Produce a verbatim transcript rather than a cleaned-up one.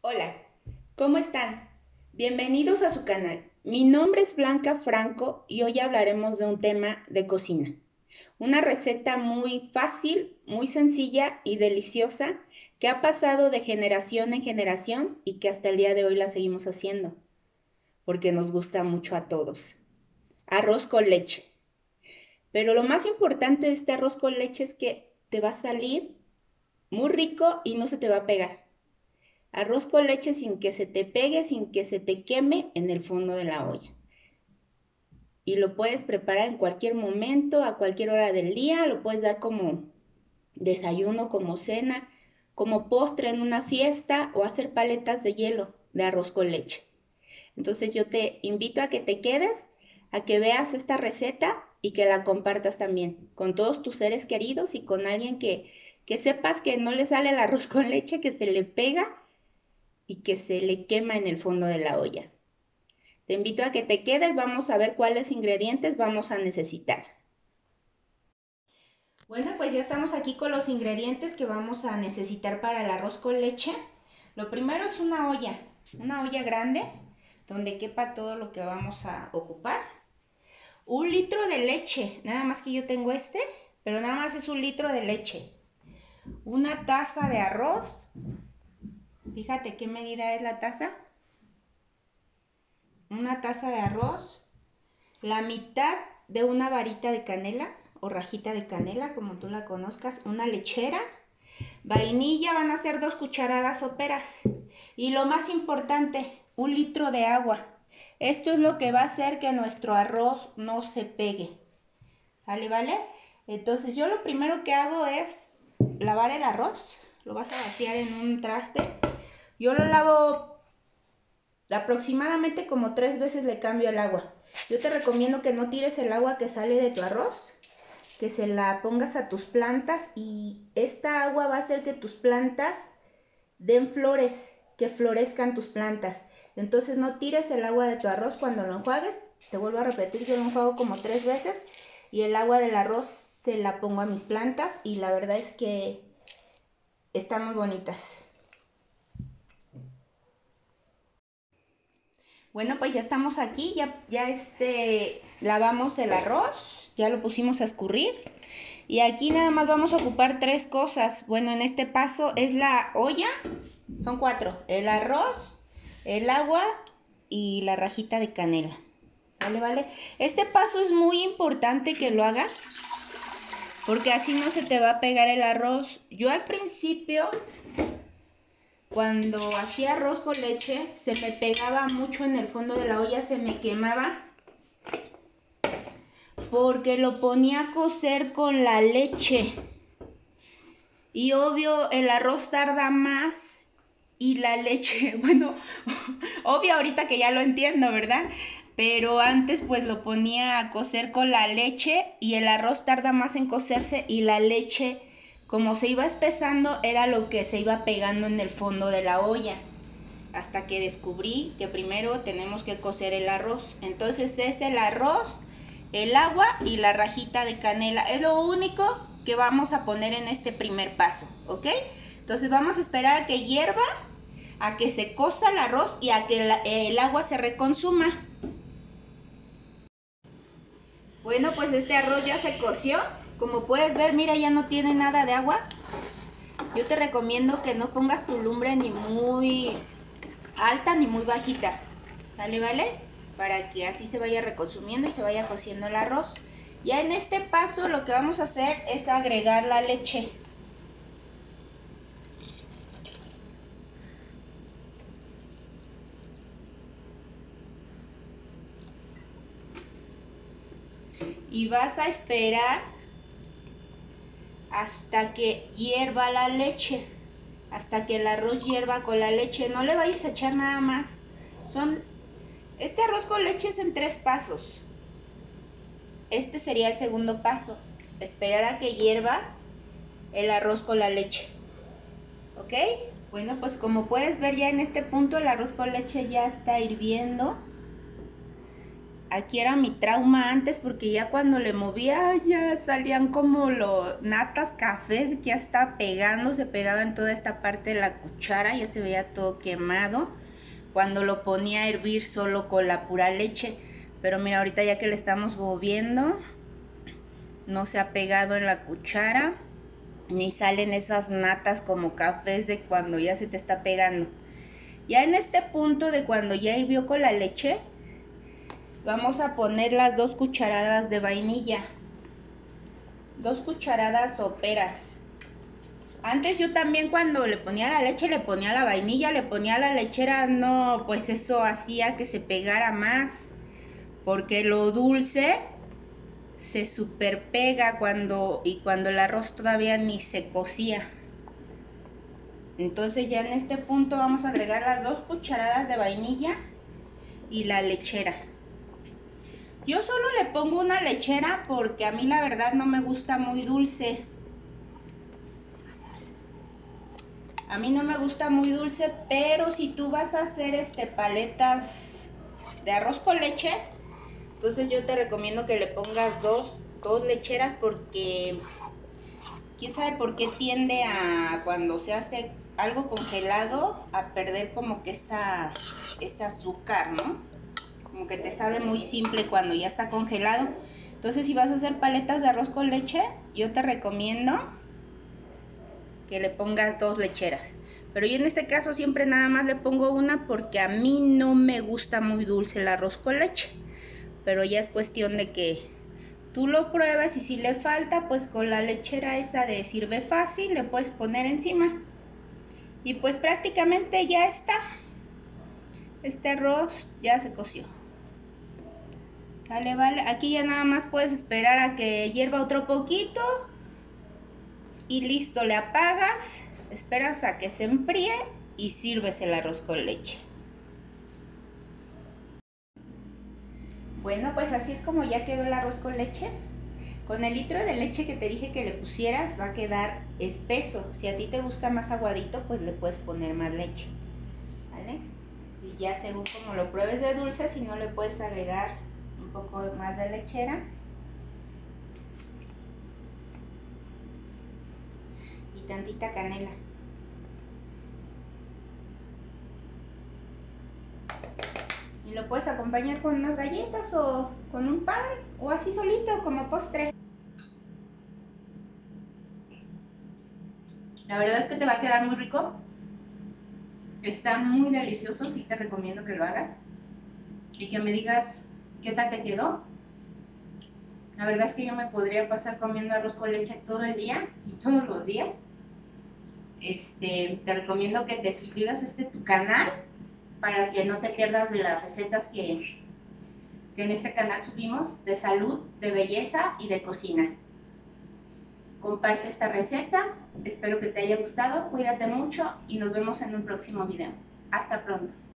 Hola, ¿cómo están? Bienvenidos a su canal. Mi nombre es Blanca Franco y hoy hablaremos de un tema de cocina. Una receta muy fácil, muy sencilla y deliciosa que ha pasado de generación en generación y que hasta el día de hoy la seguimos haciendo porque nos gusta mucho a todos. Arroz con leche. Pero lo más importante de este arroz con leche es que te va a salir muy rico y no se te va a pegar. Arroz con leche sin que se te pegue, sin que se te queme en el fondo de la olla. Y lo puedes preparar en cualquier momento, a cualquier hora del día. Lo puedes dar como desayuno, como cena, como postre en una fiesta o hacer paletas de hielo de arroz con leche. Entonces yo te invito a que te quedes, a que veas esta receta y que la compartas también con todos tus seres queridos y con alguien que, que sepas que no le sale el arroz con leche, que se le pega y que se le quema en el fondo de la olla. Te invito a que te quedes, vamos a ver cuáles ingredientes vamos a necesitar. Bueno, pues ya estamos aquí con los ingredientes que vamos a necesitar para el arroz con leche. Lo primero es una olla, una olla grande donde quepa todo lo que vamos a ocupar. Un litro de leche, nada más que yo tengo este, pero nada más es un litro de leche. Una taza de arroz. Fíjate qué medida es la taza. Una taza de arroz, la mitad de una varita de canela o rajita de canela, como tú la conozcas, una lechera, vainilla, van a ser dos cucharadas soperas y lo más importante, un litro de agua. Esto es lo que va a hacer que nuestro arroz no se pegue. ¿Vale, vale? Entonces yo lo primero que hago es lavar el arroz, lo vas a vaciar en un traste. Yo lo lavo aproximadamente como tres veces, le cambio el agua. Yo te recomiendo que no tires el agua que sale de tu arroz, que se la pongas a tus plantas y esta agua va a hacer que tus plantas den flores, que florezcan tus plantas. Entonces no tires el agua de tu arroz cuando lo enjuagues. Te vuelvo a repetir, yo lo enjuago como tres veces y el agua del arroz se la pongo a mis plantas y la verdad es que están muy bonitas. Bueno, pues ya estamos aquí, ya, ya este, lavamos el arroz, ya lo pusimos a escurrir. Y aquí nada más vamos a ocupar tres cosas. Bueno, en este paso es la olla, son cuatro. El arroz, el agua y la rajita de canela. ¿Sale, vale? Este paso es muy importante que lo hagas, porque así no se te va a pegar el arroz. Yo al principio, cuando hacía arroz con leche, se me pegaba mucho en el fondo de la olla, se me quemaba, porque lo ponía a cocer con la leche. Y obvio, el arroz tarda más y la leche, bueno, obvio ahorita que ya lo entiendo, ¿verdad? Pero antes pues lo ponía a cocer con la leche y el arroz tarda más en cocerse y la leche, como se iba espesando, era lo que se iba pegando en el fondo de la olla. Hasta que descubrí que primero tenemos que cocer el arroz. Entonces es el arroz, el agua y la rajita de canela. Es lo único que vamos a poner en este primer paso, ¿ok? Entonces vamos a esperar a que hierva, a que se cosa el arroz y a que la, el agua se reconsuma. Bueno, pues este arroz ya se coció. Como puedes ver, mira, ya no tiene nada de agua. Yo te recomiendo que no pongas tu lumbre ni muy alta ni muy bajita, ¿sale, vale? Para que así se vaya reconsumiendo y se vaya cociendo el arroz. Ya en este paso lo que vamos a hacer es agregar la leche. Y vas a esperar hasta que hierva la leche, hasta que el arroz hierva con la leche. No le vayas a echar nada más. Son, este arroz con leche es en tres pasos. Este sería el segundo paso, esperar a que hierva el arroz con la leche. ¿Ok? Bueno, pues como puedes ver ya en este punto el arroz con leche ya está hirviendo. Aquí era mi trauma antes porque ya cuando le movía ya salían como los natas cafés que ya estaba pegando, se pegaba en toda esta parte de la cuchara, ya se veía todo quemado cuando lo ponía a hervir solo con la pura leche. Pero mira, ahorita ya que le estamos moviendo, no se ha pegado en la cuchara, ni salen esas natas como cafés de cuando ya se te está pegando. Ya en este punto de cuando ya hirvió con la leche, vamos a poner las dos cucharadas de vainilla, dos cucharadas soperas. Antes yo también cuando le ponía la leche, le ponía la vainilla, le ponía la lechera, no, pues eso hacía que se pegara más, porque lo dulce se super pega cuando, y cuando el arroz todavía ni se cocía. Entonces ya en este punto vamos a agregar las dos cucharadas de vainilla y la lechera. Yo solo le pongo una lechera porque a mí la verdad no me gusta muy dulce. A mí no me gusta muy dulce, pero si tú vas a hacer este paletas de arroz con leche, entonces yo te recomiendo que le pongas dos, dos lecheras porque quién sabe por qué tiende a, cuando se hace algo congelado, a perder como que esa, ese azúcar, ¿no? Como que te sabe muy simple cuando ya está congelado. Entonces si vas a hacer paletas de arroz con leche, yo te recomiendo que le pongas dos lecheras. Pero yo en este caso siempre nada más le pongo una porque a mí no me gusta muy dulce el arroz con leche. Pero ya es cuestión de que tú lo pruebes y si le falta, pues con la lechera esa de Sirve Fácil le puedes poner encima. Y pues prácticamente ya está. Este arroz ya se coció. Sale, vale. Aquí ya nada más puedes esperar a que hierva otro poquito. Y listo, le apagas, esperas a que se enfríe y sirves el arroz con leche. Bueno, pues así es como ya quedó el arroz con leche. Con el litro de leche que te dije que le pusieras va a quedar espeso. Si a ti te gusta más aguadito, pues le puedes poner más leche, ¿vale? Y ya según como lo pruebes de dulce, si no le puedes agregar un poco más de lechera. Y tantita canela. Y lo puedes acompañar con unas galletas o con un pan o así solito como postre. La verdad es que te va a quedar muy rico. Está muy delicioso, sí te recomiendo que lo hagas. Y que me digas qué tal te quedó. La verdad es que yo me podría pasar comiendo arroz con leche todo el día y todos los días. Este, te recomiendo que te suscribas a este tu canal para que no te pierdas de las recetas que, que en este canal subimos de salud, de belleza y de cocina. Comparte esta receta, espero que te haya gustado, cuídate mucho y nos vemos en un próximo video. Hasta pronto.